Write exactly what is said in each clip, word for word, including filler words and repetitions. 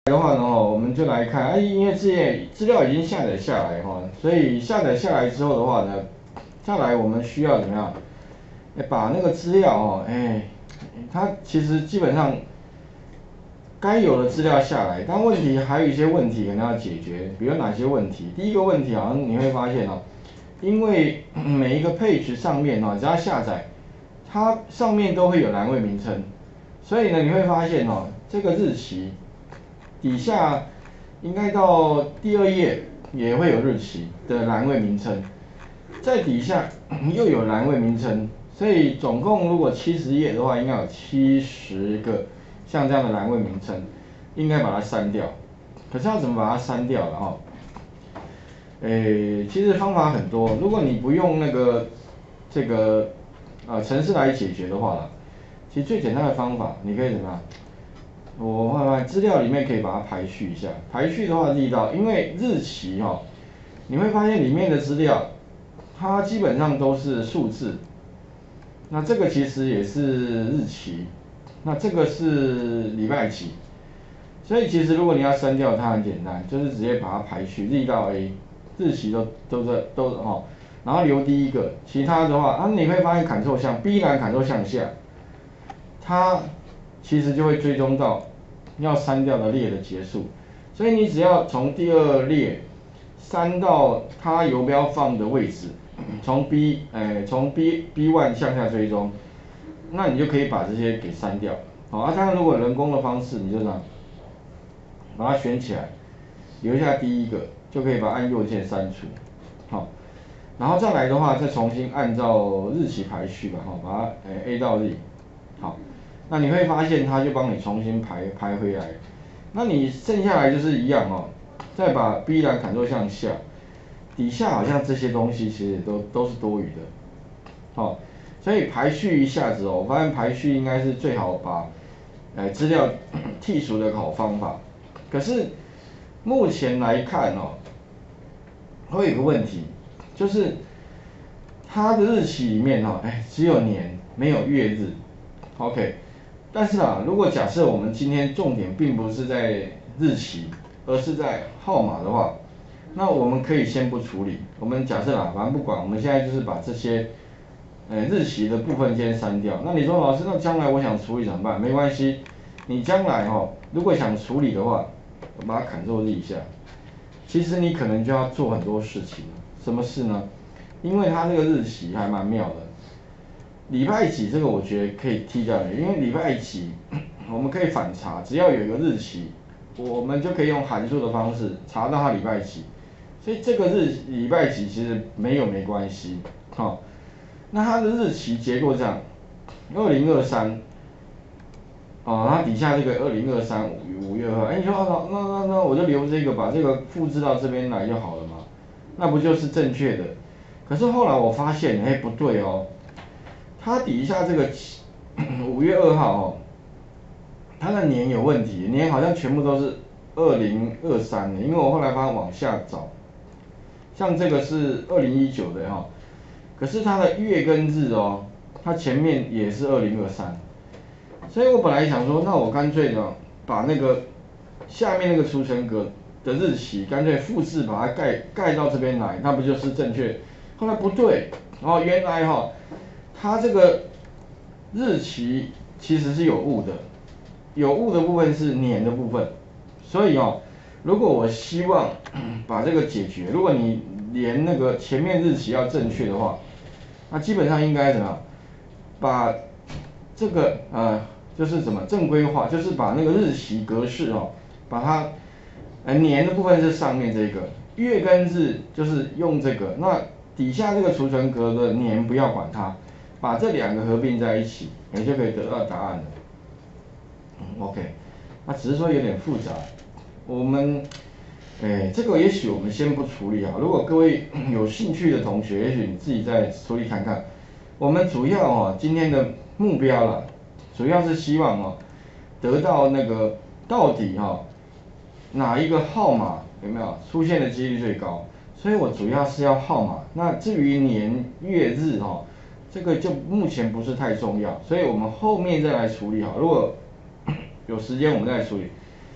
的话呢，我们就来看，哎，因为资料资料已经下载下来哈，所以下载下来之后的话呢，再来我们需要怎么样？哎，把那个资料哦，哎，它其实基本上该有的资料下来，但问题还有一些问题可能要解决，比如哪些问题？第一个问题好像你会发现哦，因为每一个 page 上面哦，只要下载，它上面都会有栏位名称，所以呢，你会发现哦，这个日期。底下应该到第二页也会有日期的栏位名称，在底下又有栏位名称，所以总共如果七十页的话，应该有七十个像这样的栏位名称，应该把它删掉。可是要怎么把它删掉了哈？诶，其实方法很多，如果你不用那个这个呃程式来解决的话，其实最简单的方法，你可以怎么样？我慢慢资料里面可以把它排序一下，排序的话，力道，因为日期哈、哦，你会发现里面的资料，它基本上都是数字，那这个其实也是日期，那这个是礼拜几，所以其实如果你要删掉它很简单，就是直接把它排序，力到 A， 日期都都在都哈，然后留第一个，其他的话，啊你会发现 Ctrl 向 B 栏 Ctrl 向下，它其实就会追踪到要删掉的列的结束，所以你只要从第二列删到它游标放的位置，从 B 诶从 B B one 向下追踪，那你就可以把这些给删掉。好，啊，当然如果人工的方式，你就这样把它选起来，留下第一个，就可以把它按右键删除。好，然后再来的话，再重新按照日期排序吧，哈，把它诶 A 到 Z。好，那你会发现它就帮你重新排排回来。那你剩下来就是一样哦，再把 B 栏 Ctrl 向下，底下好像这些东西其实都都是多余的。好，所以排序一下子哦，我发现排序应该是最好把，呃资料剔除的好方法。可是目前来看哦，会有一个问题，就是它的日期里面哈、哦，哎只有年没有月日。OK， 但是啊，如果假设我们今天重点并不是在日期，而是在号码的话，那我们可以先不处理。我们假设啦，反正不管，我们现在就是把这些。呃，日期的部分先删掉。那你说老师，那将来我想处理怎么办？没关系，你将来哈、哦，如果想处理的话，我把它砍肉一下。其实你可能就要做很多事情了。什么事呢？因为它这个日期还蛮妙的。礼拜几这个我觉得可以踢掉，因为礼拜几我们可以反查，只要有一个日期，我们就可以用函数的方式查到它礼拜几。所以这个日礼拜几其实没有没关系，好。那它的日期结构这样，二零二三，哦，它底下这个二零二三五月二，哎，你说哦，那那那我就留这个，把这个复制到这边来就好了嘛，那不就是正确的？可是后来我发现，哎，不对哦，它底下这个五月二号哦，它的年有问题，年好像全部都是二零二三的，因为我后来把它往下找，像这个是二零一九的哈、哦。可是它的月跟日哦，它前面也是二零二三，所以我本来想说，那我干脆呢，把那个下面那个储存格的日期，干脆复制把它盖盖到这边来，那不就是正确？后来不对，哦，原来哈、哦，它这个日期其实是有误的，有误的部分是年的部分，所以哦，如果我希望把这个解决，如果你连那个前面日期要正确的话，那基本上应该怎么样？把这个呃，就是什么正规化，就是把那个日期格式哦，把它呃年的部分是上面这个，月跟日就是用这个，那底下这个储存格的年不要管它，把这两个合并在一起，你就可以得到答案了。嗯 OK， 那只是说有点复杂，我们。哎，这个也许我们先不处理啊。如果各位有兴趣的同学，也许你自己再处理看看。我们主要哦，今天的目标啦，主要是希望哦，得到那个到底哈、哦、哪一个号码有没有出现的几率最高？所以我主要是要号码。那至于年月日哈、哦，这个就目前不是太重要，所以我们后面再来处理好。如果有时间我们再来处理。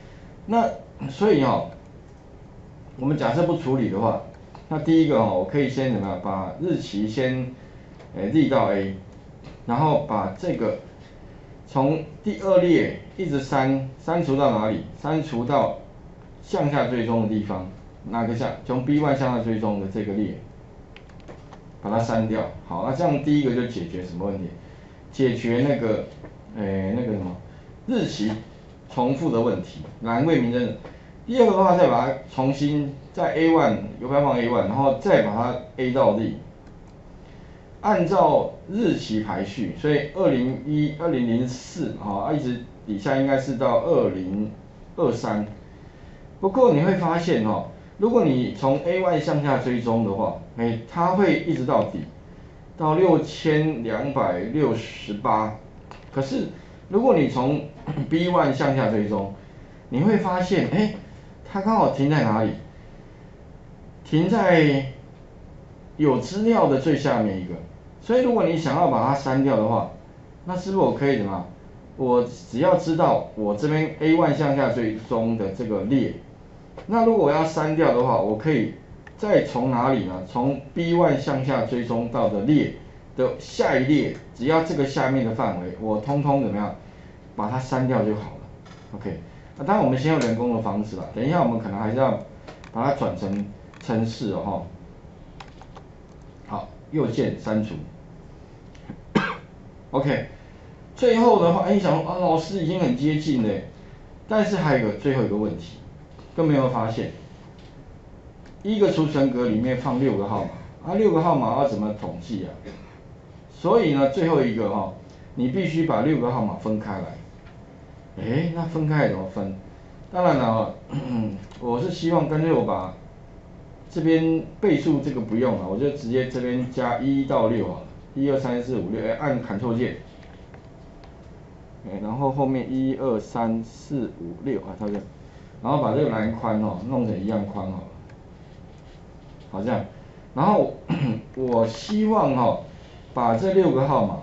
那所以哈，我们假设不处理的话，那第一个哈，我可以先怎么样，把日期先诶立到 A， 然后把这个从第二列一直删删除到哪里？删除到向下追踪的地方，哪个向？从 B 一 向下追踪的这个列，把它删掉。好，那这样第一个就解决什么问题？解决那个诶那个什么日期重复的问题，栏位名称。第二个的话，再把它重新在 A 一 邮票放 A 一，然后再把它 A 到 D， 按照日期排序，所以二零一二零零四啊，一直底下应该是到二零二三。不过你会发现哦，如果你从 A 一 向下追踪的话，哎，它会一直到底，到六千两百六十八。可是如果你从 B 一 向下追踪，你会发现，哎，它刚好停在哪里？停在有资料的最下面一个。所以如果你想要把它删掉的话，那是不是我可以怎么？我只要知道我这边 A 一 向下追踪的这个列，那如果我要删掉的话，我可以再从哪里呢？从 B 一 向下追踪到的列的下一列，只要这个下面的范围，我通通怎么样把它删掉就好了。OK， 那当然我们先用人工的方式啦，等一下我们可能还是要把它转成程式哦哈。好，右键删除。OK， 最后的话，哎，你想说啊，老师已经很接近了，但是还有一个最后一个问题，各位有没有发现？一个储存格里面放六个号码，啊，六个号码要怎么统计啊？所以呢，最后一个哈、哦，你必须把六个号码分开来。哎，那分开怎么分？当然了，我是希望干脆我把这边倍数这个不用了，我就直接这边加一到六好了，一二三四五六，哎，按 Ctrl 键，哎，然后后面一二三四五六啊，它这样，然后把这个栏宽哦弄成一样宽好了，好这样，然后我希望哈、哦，把这六个号码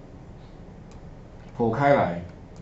剖开来。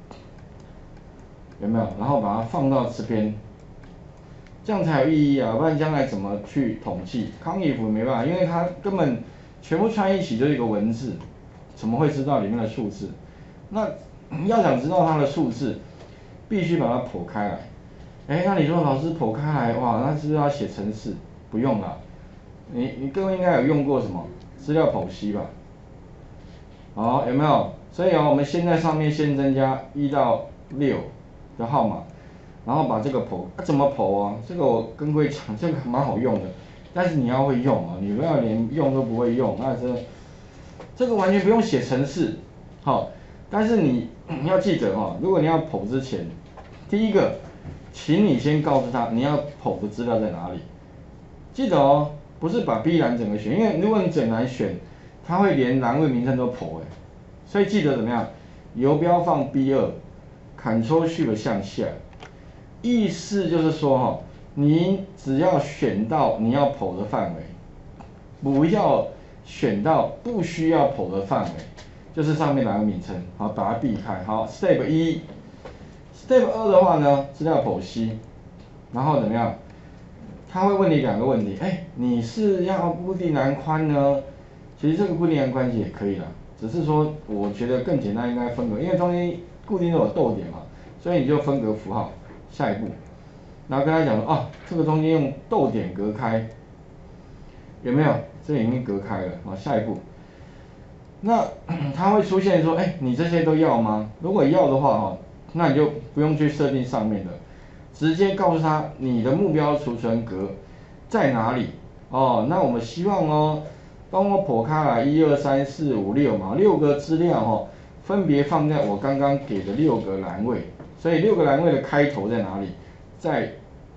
有没有？然后把它放到这边，这样才有意义啊！不然将来怎么去统计？康义符没办法，因为它根本全部串一起就是一个文字，怎么会知道里面的数字？那要想知道它的数字，必须把它剖开来。哎，那你说老师剖开来，哇，那是不是要写程式？不用了，你你各位应该有用过什么资料剖析吧？好，有没有？所以哦，我们先在上面先增加一到六的号码，然后把这个剖，啊、怎么剖啊？这个我跟各位讲，这个蛮好用的，但是你要会用啊，你不要连用都不会用，那这这个完全不用写程式，好，但是你你要记得哈、哦，如果你要剖之前，第一个，请你先告诉他你要剖的资料在哪里，记得哦，不是把 B 栏整个选，因为如果你整栏选，它会连栏位名称都剖哎，所以记得怎么样，游标放 B 二。Ctrl Shift 向下，意思就是说哈，你只要选到你要剖的范围，不要选到不需要剖的范围，就是上面栏位名称，好，把它避开。好 ，Step 一 ，Step 二的话呢，资料剖析，然后怎么样？他会问你两个问题，哎，你是要固定栏宽呢？其实这个固定栏宽也可以啦，只是说我觉得更简单，应该分隔，因为中间固定都有逗点嘛，所以你就分隔符号。下一步，然后跟他讲说，哦，这个中间用逗点隔开，有没有？这里已经隔开了。好，下一步，那它会出现说，哎，你这些都要吗？如果要的话，哈，那你就不用去设定上面的，直接告诉他你的目标储存格在哪里。哦，那我们希望哦，帮我剖开来一二三四五六嘛，六个资料哈、哦，分别放在我刚刚给的六个栏位。所以六个栏位的开头在哪里？在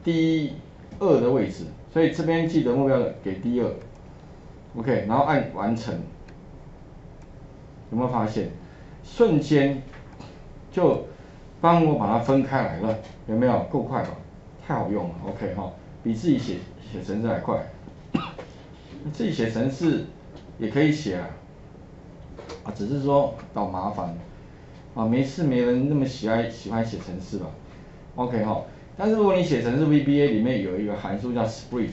D 二的位置。所以这边记得目标给 D 二。OK， 然后按完成。有没有发现，瞬间就帮我把它分开来了？有没有？够快吧？太好用了。OK 哈、哦，比自己写写程式还快。自己写程式也可以写啊，啊，只是说找麻烦啊，没事没人那么喜爱喜欢写程式吧。OK 哈、哦， 但是如果你写成是 V B A 里面有一个函数叫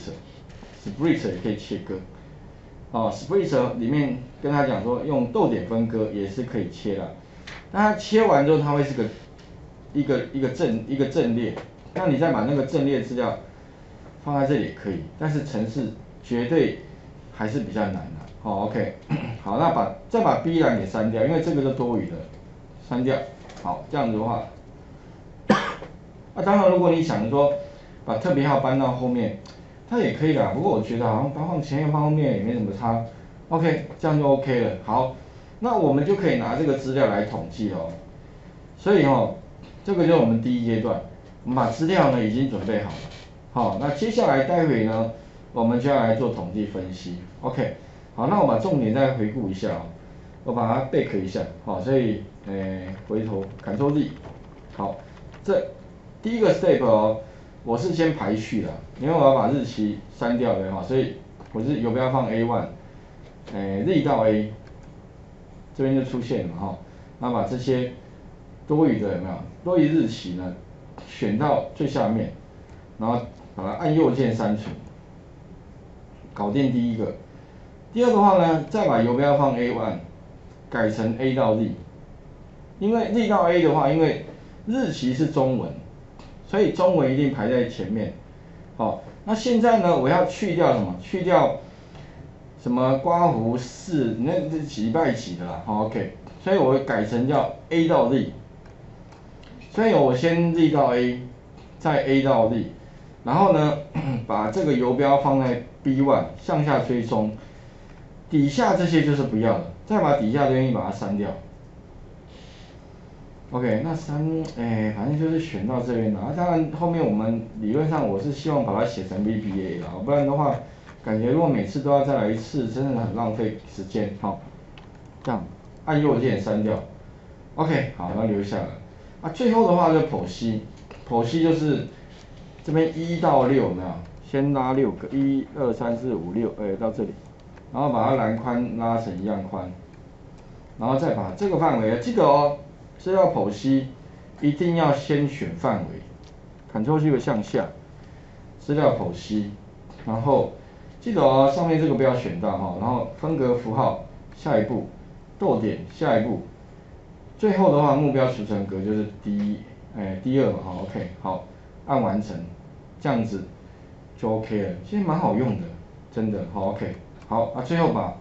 split，split 也可以切割。哦 ，split 里面跟他讲说用逗点分割也是可以切的，那它切完之后它会是个一个一个阵一个阵列，那你再把那个阵列资料放在这里也可以，但是程式绝对还是比较难的。好 ，OK， 好，那把再把 B 栏给删掉，因为这个是多余的，删掉。好，这样子的话，那当然如果你想说把特别号搬到后面，它也可以啦，不过我觉得好像放前面放后面也没什么差。OK， 这样就 OK 了。好，那我们就可以拿这个资料来统计哦。所以哦，这个就是我们第一阶段，我们把资料呢已经准备好了。好，那接下来待会呢，我们就要来做统计分析。OK， 好，那我把重点再回顾一下哦，我把它 back 一下。好，所以诶回头 Ctrl Z， 好，这第一个 step 哦。我是先排序了，因为我要把日期删掉的哈，所以我是游标放 A 一， 诶 Z 到 A， 这边就出现了哈，那把这些多余的有没有多余日期呢，选到最下面，然后把它按右键删除，搞定第一个。第二个话呢，再把游标放 A 一， 改成 A 到 Z， 因为 Z 到 A 的话，因为日期是中文。所以中文一定排在前面，好，那现在呢，我要去掉什么？去掉什么刮胡四，那是几拜几的啦，好 ，OK， 所以我会改成叫 A 到 Z， 所以我先 Z 到 A， 再 A 到 Z， 然后呢，把这个游标放在 B 一 向下追踪，底下这些就是不要了，再把底下这边把它删掉。OK， 那三，哎，反正就是选到这边了。啊，当然后面我们理论上我是希望把它写成 V B A 啦，不然的话，感觉如果每次都要再来一次，真的很浪费时间。好，这样按右键删掉。OK， 好，那留下来。啊，最后的话就剖析，剖析就是这边一到六有没有？先拉六个，一二三四五六，哎，到这里，然后把它栏宽拉成一样宽，然后再把这个范围，记得哦。资料剖析一定要先选范围 ，Ctrl Shift 向下，资料剖析，然后记得哦，上面这个不要选到哈，然后分隔符号，下一步逗点，下一步，最后的话目标储存格就是第一，哎，第二嘛，好 ，OK， 好，按完成，这样子就 OK 了，其实蛮好用的，真的，好 OK， 好，啊，最后把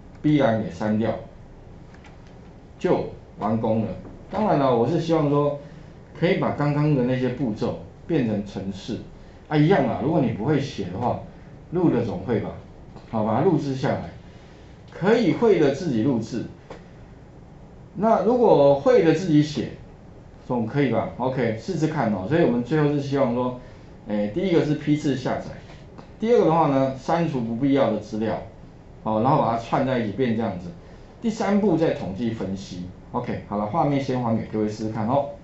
B 栏给删掉，就完工了。当然了，我是希望说，可以把刚刚的那些步骤变成程式，啊，一样啊。如果你不会写的话，录的总会吧，好，把它录制下来，可以会的自己录制。那如果会的自己写，总可以吧 ？OK， 试试看哦。所以我们最后是希望说，诶，第一个是批次下载，第二个的话呢，删除不必要的资料，好，然后把它串在一起变这样子。第三步再统计分析。OK， 好了，画面先还给各位试试看哦。